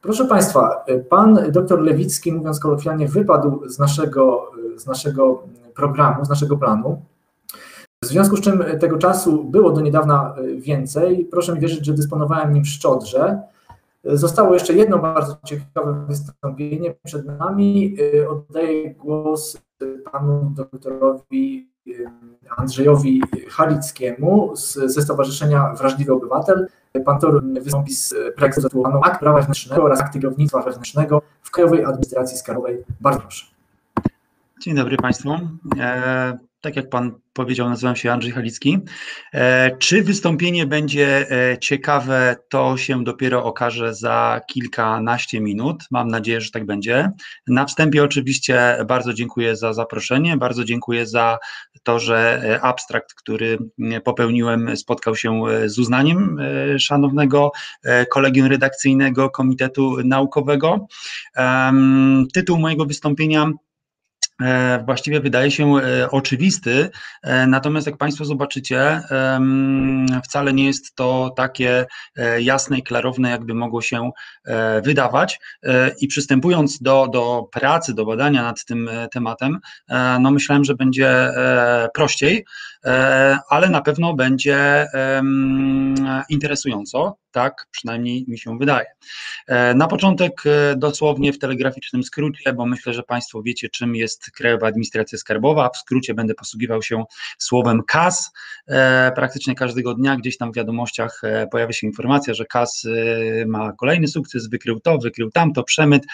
Proszę Państwa, pan dr Lewicki, mówiąc kolokwialnie, wypadł z naszego programu, z naszego planu. W związku z czym tego czasu było do niedawna więcej. Proszę mi wierzyć, że dysponowałem nim szczodrze. Zostało jeszcze jedno bardzo ciekawe wystąpienie przed nami. Oddaję głos panu doktorowi Andrzejowi Halickiemu ze Stowarzyszenia Wrażliwy Obywatel. Pan doktor wystąpi z projektu zatytułowaną Akt prawa wewnętrznego oraz akt kierownictwa wewnętrznego w Krajowej Administracji Skarbowej. Bardzo proszę. Dzień dobry Państwu. Tak jak Pan powiedział, nazywam się Andrzej Halicki. Czy wystąpienie będzie ciekawe, to się dopiero okaże za kilkanaście minut. Mam nadzieję, że tak będzie. Na wstępie oczywiście bardzo dziękuję za zaproszenie, bardzo dziękuję za to, że abstrakt, który popełniłem, spotkał się z uznaniem szanownego kolegium redakcyjnego Komitetu Naukowego. Tytuł mojego wystąpienia właściwie wydaje się oczywisty, natomiast jak Państwo zobaczycie, wcale nie jest to takie jasne i klarowne, jakby mogło się wydawać. I przystępując do pracy, do badania nad tym tematem, no myślałem, że będzie prościej, ale na pewno będzie interesująco, tak przynajmniej mi się wydaje. Na początek dosłownie w telegraficznym skrócie, bo myślę, że Państwo wiecie, czym jest Krajowa Administracja Skarbowa. W skrócie będę posługiwał się słowem KAS. Praktycznie każdego dnia gdzieś tam w wiadomościach pojawia się informacja, że KAS ma kolejny sukces, wykrył to, wykrył tamto, przemyt,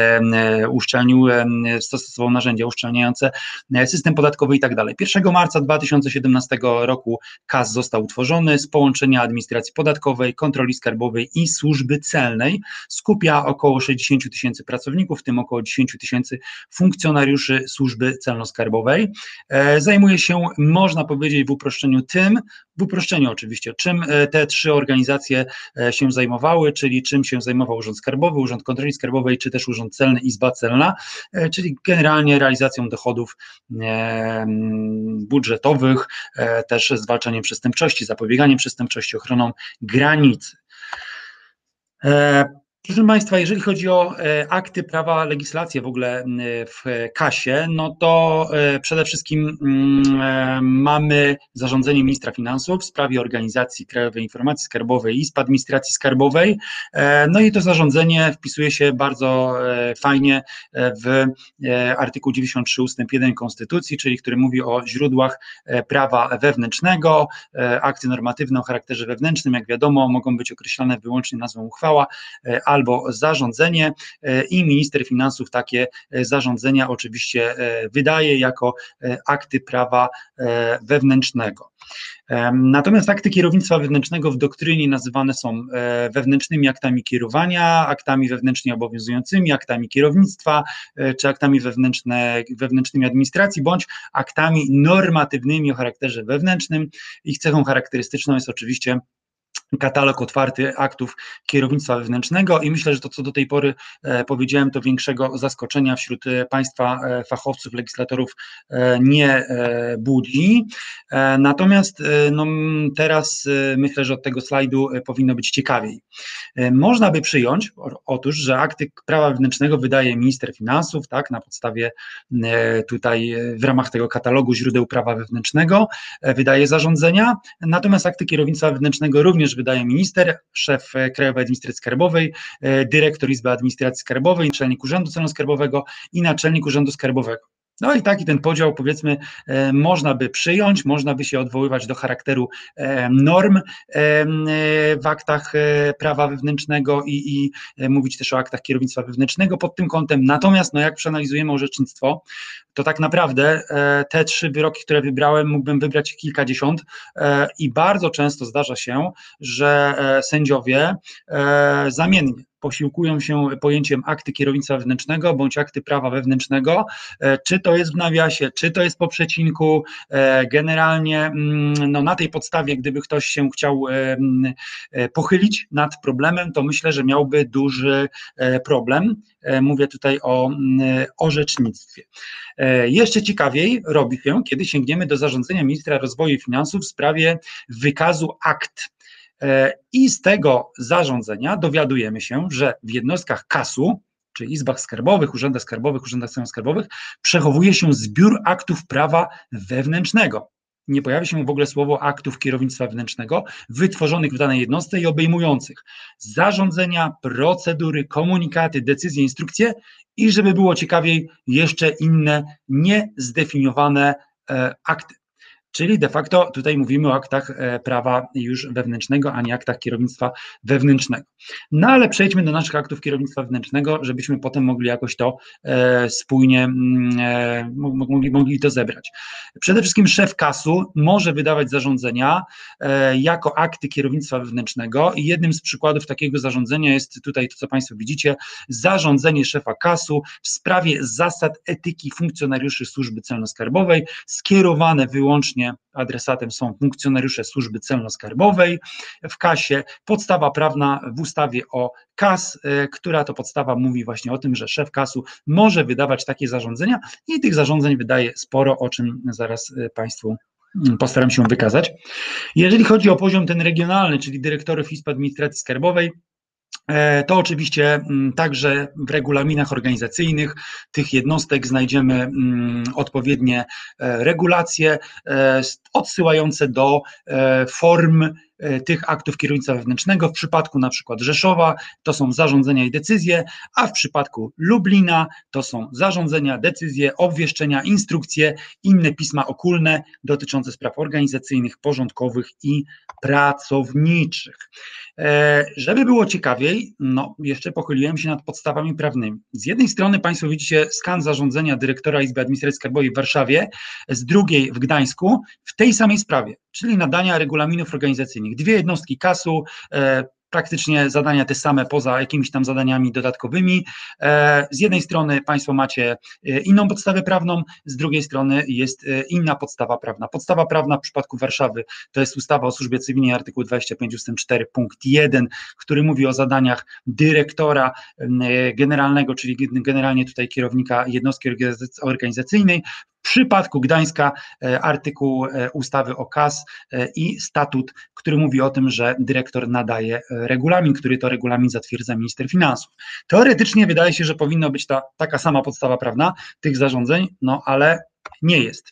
stosował narzędzia uszczelniające system podatkowy i tak dalej. 1 marca 2017 roku KAS został utworzony z połączenia administracji podatkowej, kontroli skarbowej i służby celnej. Skupia około 60 000 pracowników, w tym około 10 000 funkcjonariuszy służby celno-skarbowej. Zajmuje się, można powiedzieć w uproszczeniu oczywiście, czym te trzy organizacje się zajmowały, czyli czym się zajmował Urząd Skarbowy, Urząd Kontroli Skarbowej, czy też Urząd Celny, Izba Celna, czyli generalnie realizacją dochodów budżetowych, też zwalczaniem przestępczości, zapobieganiem przestępczości, ochroną granicy. Proszę Państwa, jeżeli chodzi o akty prawa, legislację w ogóle w KAS-ie, no to przede wszystkim mamy zarządzenie ministra finansów w sprawie organizacji Krajowej Informacji Skarbowej i Izby Administracji Skarbowej. No i to zarządzenie wpisuje się bardzo fajnie w artykuł 93 ustęp 1 Konstytucji, czyli który mówi o źródłach prawa wewnętrznego. Akty normatywne o charakterze wewnętrznym, jak wiadomo, mogą być określone wyłącznie nazwą uchwała albo zarządzenie i minister finansów takie zarządzenia oczywiście wydaje jako akty prawa wewnętrznego. Natomiast akty kierownictwa wewnętrznego w doktrynie nazywane są wewnętrznymi aktami kierowania, aktami wewnętrznie obowiązującymi, aktami kierownictwa, czy aktami wewnętrznymi administracji, bądź aktami normatywnymi o charakterze wewnętrznym. Ich cechą charakterystyczną jest oczywiście katalog otwarty aktów kierownictwa wewnętrznego i myślę, że to, co do tej pory powiedziałem, to większego zaskoczenia wśród Państwa fachowców, legislatorów nie budzi. Natomiast no, teraz myślę, że od tego slajdu powinno być ciekawiej. Można by przyjąć, otóż, że akty prawa wewnętrznego wydaje minister finansów, tak, na podstawie tutaj w ramach tego katalogu źródeł prawa wewnętrznego wydaje zarządzenia, natomiast akty kierownictwa wewnętrznego również wydaje minister, szef Krajowej Administracji Skarbowej, dyrektor Izby Administracji Skarbowej, naczelnik Urzędu Celno-Skarbowego i naczelnik Urzędu Skarbowego. No i taki ten podział, powiedzmy, można by przyjąć, można by się odwoływać do charakteru norm w aktach prawa wewnętrznego i mówić też o aktach kierownictwa wewnętrznego pod tym kątem. Natomiast no jak przeanalizujemy orzecznictwo, to tak naprawdę te trzy wyroki, które wybrałem, mógłbym wybrać kilkadziesiąt i bardzo często zdarza się, że sędziowie zamiennie posiłkują się pojęciem akty kierownictwa wewnętrznego bądź akty prawa wewnętrznego, czy to jest w nawiasie, czy to jest po przecinku. Generalnie no, na tej podstawie, gdyby ktoś się chciał pochylić nad problemem, to myślę, że miałby duży problem. Mówię tutaj o orzecznictwie. Jeszcze ciekawiej robi się, kiedy sięgniemy do zarządzenia ministra rozwoju i finansów w sprawie wykazu akt I z tego zarządzenia dowiadujemy się, że w jednostkach KAS-u, czy izbach skarbowych, urzędach skarbowych, przechowuje się zbiór aktów prawa wewnętrznego. Nie pojawia się w ogóle słowo aktów kierownictwa wewnętrznego wytworzonych w danej jednostce i obejmujących zarządzenia, procedury, komunikaty, decyzje, instrukcje i żeby było ciekawiej, jeszcze inne niezdefiniowane akty. Czyli de facto tutaj mówimy o aktach prawa już wewnętrznego, a nie aktach kierownictwa wewnętrznego. No ale przejdźmy do naszych aktów kierownictwa wewnętrznego, żebyśmy potem mogli jakoś to spójnie, mogli to zebrać. Przede wszystkim szef KAS-u może wydawać zarządzenia jako akty kierownictwa wewnętrznego i jednym z przykładów takiego zarządzenia jest tutaj to, co Państwo widzicie, zarządzenie szefa KAS-u w sprawie zasad etyki funkcjonariuszy służby celno-skarbowej, skierowane wyłącznie adresatem są funkcjonariusze służby celno-skarbowej w KAS-ie. Podstawa prawna w ustawie o KAS, która to podstawa mówi właśnie o tym, że szef KAS-u może wydawać takie zarządzenia i tych zarządzeń wydaje sporo, o czym zaraz Państwu postaram się wykazać. Jeżeli chodzi o poziom ten regionalny, czyli dyrektorów izb administracji skarbowej, to oczywiście także w regulaminach organizacyjnych tych jednostek znajdziemy odpowiednie regulacje odsyłające do form tych aktów kierownictwa wewnętrznego. W przypadku na przykład Rzeszowa to są zarządzenia i decyzje, a w przypadku Lublina to są zarządzenia, decyzje, obwieszczenia, instrukcje, inne pisma okólne dotyczące spraw organizacyjnych, porządkowych i pracowniczych. Żeby było ciekawiej, no jeszcze pochyliłem się nad podstawami prawnymi. Z jednej strony Państwo widzicie skan zarządzenia dyrektora Izby Administracji Skarbowej w Warszawie, z drugiej w Gdańsku w tej samej sprawie, czyli nadania regulaminów organizacyjnych. Dwie jednostki KAS-u, praktycznie zadania te same poza jakimiś tam zadaniami dodatkowymi. Z jednej strony Państwo macie inną podstawę prawną, z drugiej strony jest inna podstawa prawna. Podstawa prawna w przypadku Warszawy to jest ustawa o służbie cywilnej, artykuł 25 ust. 4 punkt 1, który mówi o zadaniach dyrektora generalnego, czyli generalnie tutaj kierownika jednostki organizacyjnej. W przypadku Gdańska artykuł ustawy o KAS i statut, który mówi o tym, że dyrektor nadaje regulamin, który to regulamin zatwierdza minister finansów. Teoretycznie wydaje się, że powinna być taka sama podstawa prawna tych zarządzeń, no ale nie jest.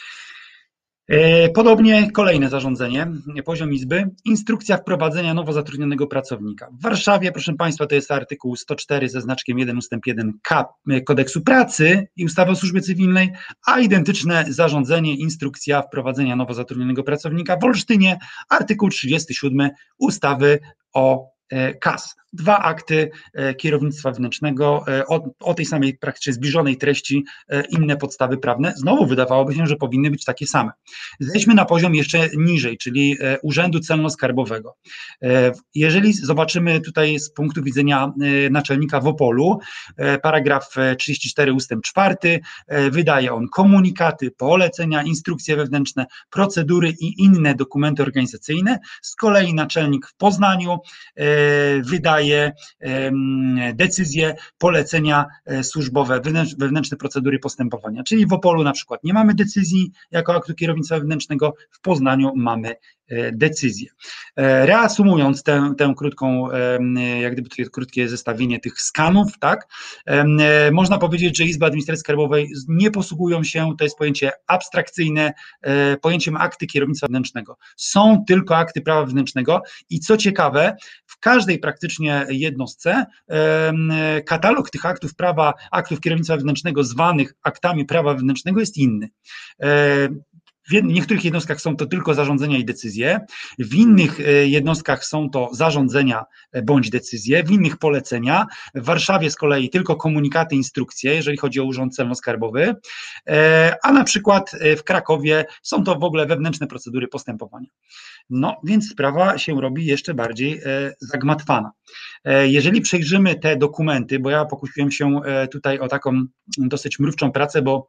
Podobnie kolejne zarządzenie, poziom Izby, instrukcja wprowadzenia nowo zatrudnionego pracownika. W Warszawie, proszę Państwa, to jest artykuł 104 ze znaczkiem 1 ustęp 1k Kodeksu Pracy i ustawy o służbie cywilnej, a identyczne zarządzenie, instrukcja wprowadzenia nowo zatrudnionego pracownika w Olsztynie, artykuł 37 ustawy o KAS. Dwa akty kierownictwa wewnętrznego o tej samej praktycznie zbliżonej treści, inne podstawy prawne. Znowu wydawałoby się, że powinny być takie same. Zejdźmy na poziom jeszcze niżej, czyli Urzędu Celno-Skarbowego. Jeżeli zobaczymy tutaj z punktu widzenia naczelnika WOPOL-u, paragraf 34 ustęp 4, wydaje on komunikaty, polecenia, instrukcje wewnętrzne, procedury i inne dokumenty organizacyjne. Z kolei naczelnik w Poznaniu wydaje decyzje, polecenia służbowe, wewnętrzne procedury postępowania. Czyli w Opolu na przykład nie mamy decyzji jako aktu kierownictwa wewnętrznego, w Poznaniu mamy decyzję. Reasumując tę krótką, jak gdyby tutaj krótkie zestawienie tych skanów, tak, można powiedzieć, że Izby Administracji Skarbowej nie posługują się, to jest pojęcie abstrakcyjne, pojęciem akty kierownictwa wewnętrznego. Są tylko akty prawa wewnętrznego i co ciekawe, w każdej praktycznie jednostce katalog tych aktów prawa, aktów kierownictwa wewnętrznego zwanych aktami prawa wewnętrznego jest inny. W niektórych jednostkach są to tylko zarządzenia i decyzje, w innych jednostkach są to zarządzenia bądź decyzje, w innych polecenia, w Warszawie z kolei tylko komunikaty, instrukcje, jeżeli chodzi o Urząd Celno-Skarbowy, a na przykład w Krakowie są to w ogóle wewnętrzne procedury postępowania. No więc sprawa się robi jeszcze bardziej zagmatwana. Jeżeli przejrzymy te dokumenty, bo ja pokusiłem się tutaj o taką dosyć mrówczą pracę, bo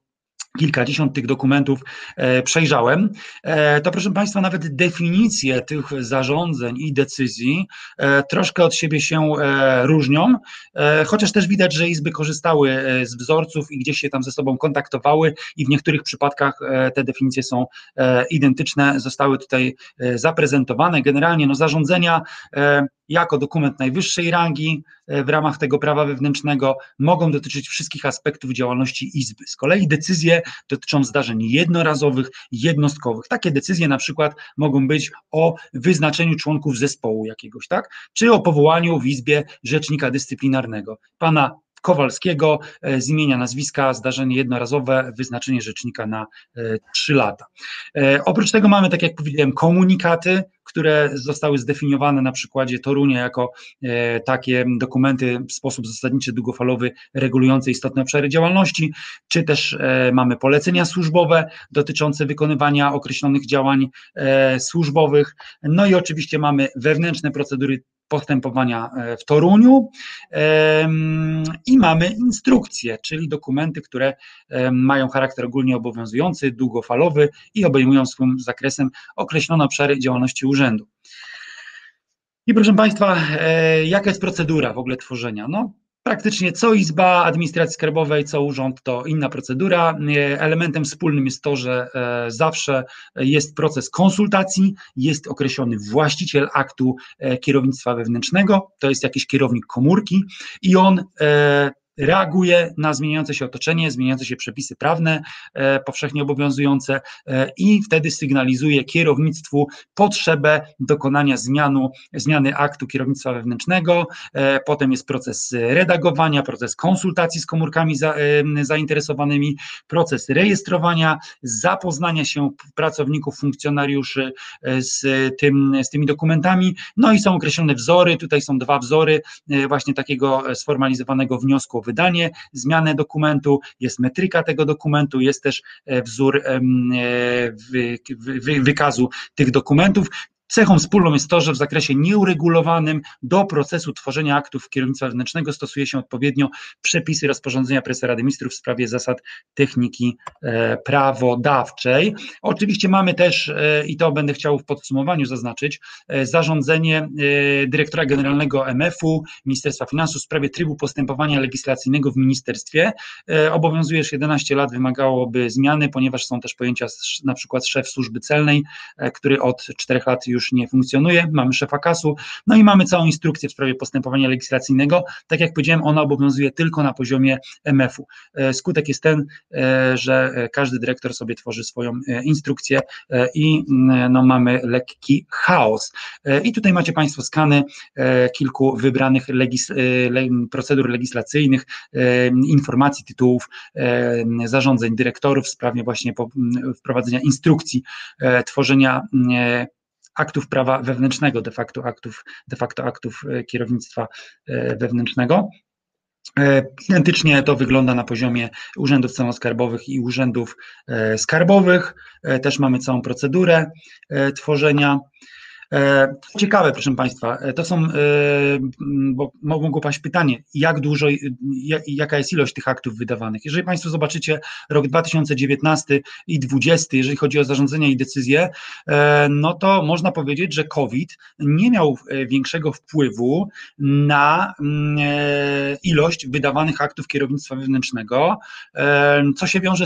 kilkadziesiąt tych dokumentów przejrzałem, to proszę Państwa, nawet definicje tych zarządzeń i decyzji troszkę od siebie się różnią, chociaż też widać, że izby korzystały z wzorców i gdzieś się tam ze sobą kontaktowały i w niektórych przypadkach te definicje są identyczne, zostały tutaj zaprezentowane. Generalnie no, zarządzenia jako dokument najwyższej rangi w ramach tego prawa wewnętrznego mogą dotyczyć wszystkich aspektów działalności izby. Z kolei decyzje dotyczą zdarzeń jednorazowych, jednostkowych. Takie decyzje na przykład mogą być o wyznaczeniu członków zespołu jakiegoś, tak? Czy o powołaniu w izbie rzecznika dyscyplinarnego. Pana Kowalskiego z imienia, nazwiska, zdarzenie jednorazowe, wyznaczenie rzecznika na 3 lata. Oprócz tego mamy, tak jak powiedziałem, komunikaty, które zostały zdefiniowane na przykładzie Torunia jako takie dokumenty w sposób zasadniczy, długofalowy, regulujące istotne obszary działalności, czy też mamy polecenia służbowe dotyczące wykonywania określonych działań służbowych, no i oczywiście mamy wewnętrzne procedury postępowania w Toruniu i mamy instrukcje, czyli dokumenty, które mają charakter ogólnie obowiązujący, długofalowy i obejmują swym zakresem określone obszary działalności urzędu. I proszę Państwa, jaka jest procedura w ogóle tworzenia? No, praktycznie co Izba Administracji Skarbowej, co urząd to inna procedura. Elementem wspólnym jest to, że zawsze jest proces konsultacji, jest określony właściciel aktu kierownictwa wewnętrznego, to jest jakiś kierownik komórki i on reaguje na zmieniające się otoczenie, zmieniające się przepisy prawne, powszechnie obowiązujące i wtedy sygnalizuje kierownictwu potrzebę dokonania zmiany aktu kierownictwa wewnętrznego, potem jest proces redagowania, proces konsultacji z komórkami zainteresowanymi, proces rejestrowania, zapoznania się pracowników, funkcjonariuszy z tymi dokumentami, no i są określone wzory, tutaj są 2 wzory właśnie takiego sformalizowanego wniosku o wydanie, zmianę dokumentu, jest metryka tego dokumentu, jest też wzór wykazu tych dokumentów. Cechą wspólną jest to, że w zakresie nieuregulowanym do procesu tworzenia aktów kierownictwa wewnętrznego stosuje się odpowiednio przepisy rozporządzenia prezesa Rady Ministrów w sprawie zasad techniki prawodawczej. Oczywiście mamy też, i to będę chciał w podsumowaniu zaznaczyć, zarządzenie dyrektora generalnego MF-u, Ministerstwa Finansów w sprawie trybu postępowania legislacyjnego w ministerstwie. Obowiązuje już 11 lat, wymagałoby zmiany, ponieważ są też pojęcia na przykład szef służby celnej, który od 4 lat już nie funkcjonuje, mamy szefa KAS-u, no i mamy całą instrukcję w sprawie postępowania legislacyjnego. Tak jak powiedziałem, ona obowiązuje tylko na poziomie MF-u. Skutek jest ten, że każdy dyrektor sobie tworzy swoją instrukcję i no, mamy lekki chaos. I tutaj macie Państwo skany kilku wybranych procedur legislacyjnych, informacji, tytułów, zarządzeń dyrektorów w sprawie właśnie wprowadzenia instrukcji, tworzenia aktów prawa wewnętrznego, de facto aktów kierownictwa wewnętrznego. Identycznie to wygląda na poziomie urzędów celno-skarbowych i urzędów skarbowych. Też mamy całą procedurę tworzenia. Ciekawe, proszę Państwa, to są, bo mogło paść pytanie, jak dużo, jaka jest ilość tych aktów wydawanych. Jeżeli Państwo zobaczycie rok 2019 i 2020, jeżeli chodzi o zarządzenia i decyzje, no to można powiedzieć, że COVID nie miał większego wpływu na ilość wydawanych aktów kierownictwa wewnętrznego, co się wiąże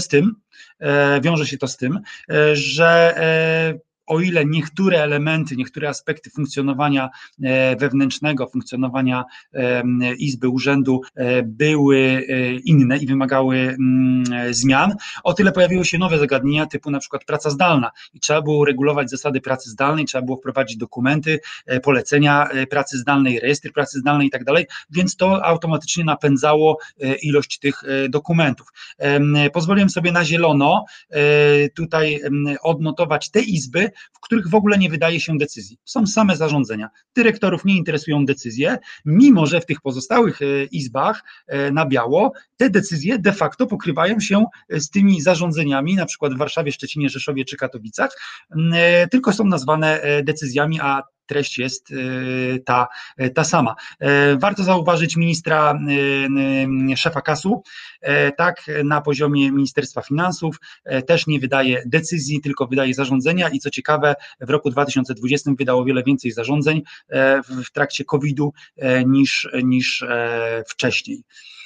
się to z tym, że o ile niektóre elementy, niektóre aspekty funkcjonowania wewnętrznego, funkcjonowania izby, urzędu były inne i wymagały zmian, o tyle pojawiły się nowe zagadnienia typu na przykład praca zdalna i trzeba było uregulować zasady pracy zdalnej, trzeba było wprowadzić dokumenty, polecenia pracy zdalnej, rejestr pracy zdalnej i tak dalej, więc to automatycznie napędzało ilość tych dokumentów. Pozwoliłem sobie na zielono tutaj odnotować te izby, w których w ogóle nie wydaje się decyzji. Są same zarządzenia. Dyrektorów nie interesują decyzje, mimo że w tych pozostałych izbach na biało te decyzje de facto pokrywają się z tymi zarządzeniami, na przykład w Warszawie, Szczecinie, Rzeszowie czy Katowicach, tylko są nazwane decyzjami, a treść jest ta sama. Warto zauważyć ministra, szefa KAS-u, tak, na poziomie Ministerstwa Finansów też nie wydaje decyzji, tylko wydaje zarządzenia i co ciekawe, w roku 2020 wydało o wiele więcej zarządzeń w trakcie COVID-u niż wcześniej.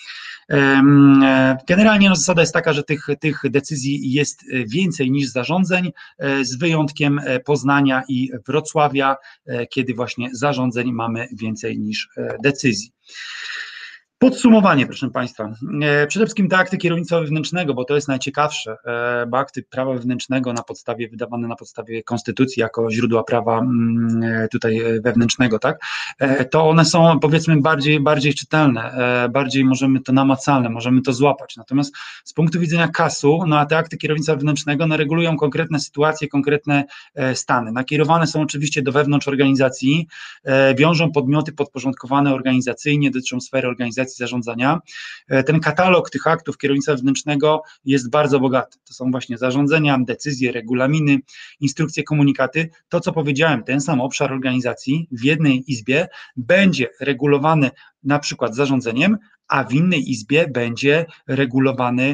Generalnie zasada jest taka, że tych decyzji jest więcej niż zarządzeń, z wyjątkiem Poznania i Wrocławia, kiedy właśnie zarządzeń mamy więcej niż decyzji. Podsumowanie, proszę Państwa. Przede wszystkim te akty kierownictwa wewnętrznego, bo to jest najciekawsze, bo akty prawa wewnętrznego wydawane na podstawie konstytucji jako źródła prawa tutaj wewnętrznego, tak, to one są, powiedzmy, bardziej czytelne, bardziej możemy to namacalne, możemy to złapać. Natomiast z punktu widzenia KAS-u, no a te akty kierownictwa wewnętrznego regulują konkretne sytuacje, konkretne stany. Nakierowane są oczywiście do wewnątrz organizacji, wiążą podmioty podporządkowane organizacyjnie, dotyczą sfery organizacji zarządzania. Ten katalog tych aktów kierownictwa wewnętrznego jest bardzo bogaty. To są właśnie zarządzenia, decyzje, regulaminy, instrukcje, komunikaty. To, co powiedziałem, ten sam obszar organizacji w jednej izbie będzie regulowany na przykład zarządzeniem, a w innej izbie będzie regulowany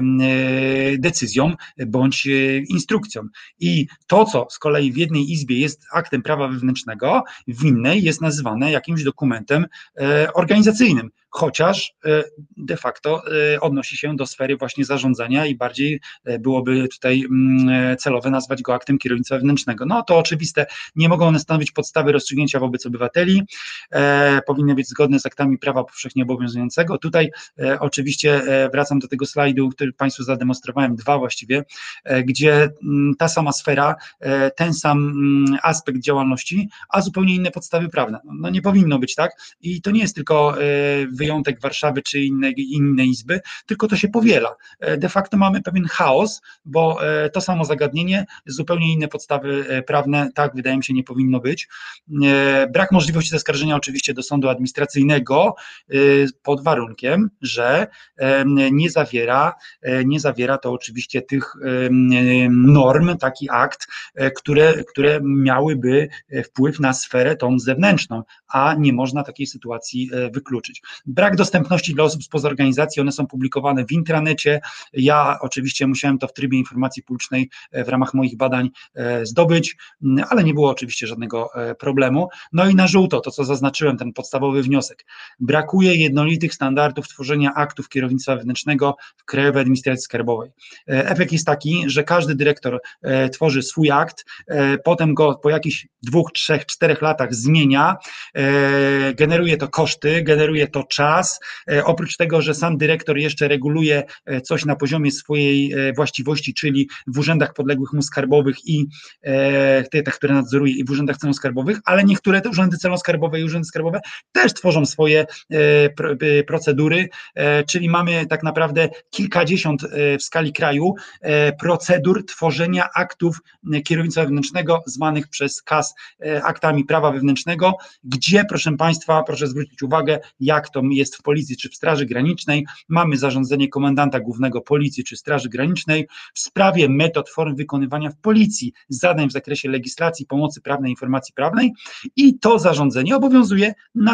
decyzją bądź instrukcją. I to, co z kolei w jednej izbie jest aktem prawa wewnętrznego, w innej jest nazywane jakimś dokumentem organizacyjnym, chociaż de facto odnosi się do sfery właśnie zarządzania i bardziej byłoby tutaj celowe nazwać go aktem kierownictwa wewnętrznego. No to oczywiste, nie mogą one stanowić podstawy rozstrzygnięcia wobec obywateli, powinny być zgodne z aktami prawa powszechnie obowiązującego. Tutaj oczywiście wracam do tego slajdu, który Państwu zademonstrowałem, dwa właściwie, gdzie ta sama sfera, ten sam aspekt działalności, a zupełnie inne podstawy prawne. No nie powinno być tak i to nie jest tylko wyjątek Warszawy czy innej izby, tylko to się powiela. De facto mamy pewien chaos, bo to samo zagadnienie, zupełnie inne podstawy prawne, tak wydaje mi się nie powinno być. Brak możliwości zaskarżenia oczywiście do sądu administracyjnego pod warunkiem, że nie zawiera to oczywiście tych norm, taki akt, które miałyby wpływ na sferę tą zewnętrzną, a nie można takiej sytuacji wykluczyć. Brak dostępności dla osób spoza organizacji, one są publikowane w intranecie. Ja oczywiście musiałem to w trybie informacji publicznej w ramach moich badań zdobyć, ale nie było oczywiście żadnego problemu. No i na żółto, to co zaznaczyłem, ten podstawowy wniosek. Brakuje jednolitych standardów tworzenia aktów kierownictwa wewnętrznego w Krajowej Administracji Skarbowej. Efekt jest taki, że każdy dyrektor tworzy swój akt, potem go po jakichś 2, 3, 4 latach zmienia, generuje to koszty, generuje to czas. Oprócz tego, że sam dyrektor jeszcze reguluje coś na poziomie swojej właściwości, czyli w urzędach podległych mu skarbowych i te, które nadzoruje, i w urzędach celno-skarbowych, ale niektóre te urzędy celno-skarbowe i urzędy skarbowe też tworzą swoje procedury, czyli mamy tak naprawdę kilkadziesiąt w skali kraju procedur tworzenia aktów kierownictwa wewnętrznego zwanych przez KAS aktami prawa wewnętrznego, gdzie, proszę Państwa, proszę zwrócić uwagę, jak to jest w Policji czy w Straży Granicznej. Mamy zarządzenie komendanta głównego Policji czy Straży Granicznej w sprawie metod, form wykonywania w Policji zadań w zakresie legislacji, pomocy prawnej, informacji prawnej i to zarządzenie obowiązuje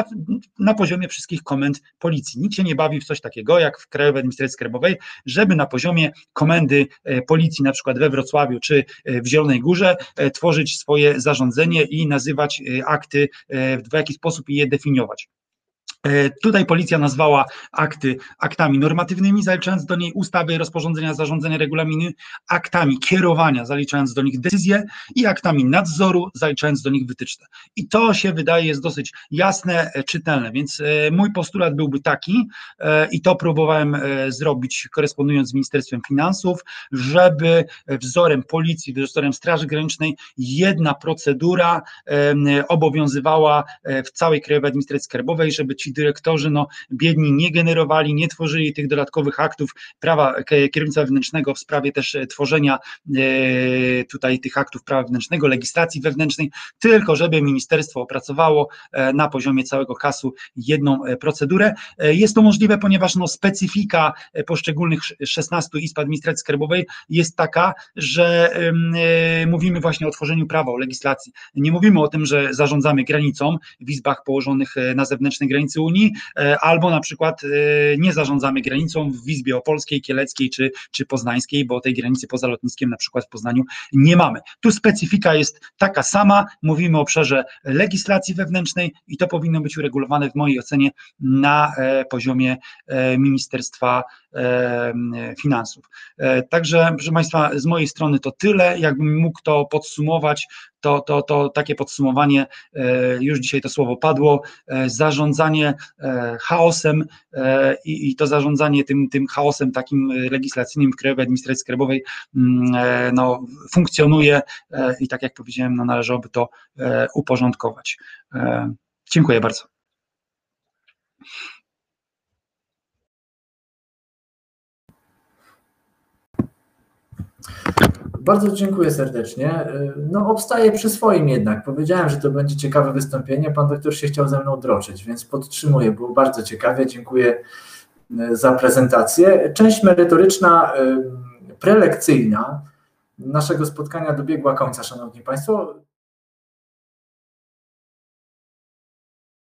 na poziomie wszystkich komend Policji. Nikt się nie bawi w coś takiego jak w Krajowej Administracji Skarbowej, żeby na poziomie komendy Policji na przykład we Wrocławiu czy w Zielonej Górze tworzyć swoje zarządzenie i nazywać akty w jakiś sposób i je definiować. Tutaj policja nazwała akty aktami normatywnymi, zaliczając do niej ustawy, rozporządzenia, zarządzenia, regulaminy, aktami kierowania, zaliczając do nich decyzje i aktami nadzoru, zaliczając do nich wytyczne. I to się wydaje jest dosyć jasne, czytelne, więc mój postulat byłby taki i to próbowałem zrobić korespondując z Ministerstwem Finansów, żeby wzorem Policji, wzorem Straży Granicznej jedna procedura obowiązywała w całej Krajowej Administracji Skarbowej, żeby ci dyrektorzy biedni nie generowali, nie tworzyli tych dodatkowych aktów prawa kierownictwa wewnętrznego w sprawie też tworzenia tutaj tych aktów prawa wewnętrznego, legislacji wewnętrznej, tylko żeby ministerstwo opracowało na poziomie całego KAS-u jedną procedurę. Jest to możliwe, ponieważ specyfika poszczególnych 16 izb administracji skarbowej jest taka, że mówimy właśnie o tworzeniu prawa, o legislacji. Nie mówimy o tym, że zarządzamy granicą w izbach położonych na zewnętrznej granicy Unii, albo na przykład nie zarządzamy granicą w Izbie Opolskiej, Kieleckiej czy Poznańskiej, bo tej granicy poza lotniskiem na przykład w Poznaniu nie mamy. Tu specyfika jest taka sama, mówimy o obszarze legislacji wewnętrznej i to powinno być uregulowane w mojej ocenie na poziomie Ministerstwa Finansów. Także, proszę Państwa, z mojej strony to tyle. Jakbym mógł to podsumować, to takie podsumowanie, już dzisiaj to słowo padło, zarządzanie chaosem i to zarządzanie tym chaosem takim legislacyjnym w Krajowej Administracji Skarbowej funkcjonuje i tak jak powiedziałem, należałoby to uporządkować. Dziękuję bardzo. Bardzo dziękuję serdecznie. Obstaję przy swoim jednak. Powiedziałem, że to będzie ciekawe wystąpienie. Pan doktor się chciał ze mną droczyć, więc podtrzymuję. Było bardzo ciekawie. Dziękuję za prezentację. Część merytoryczna, prelekcyjna naszego spotkania dobiegła końca, Szanowni Państwo.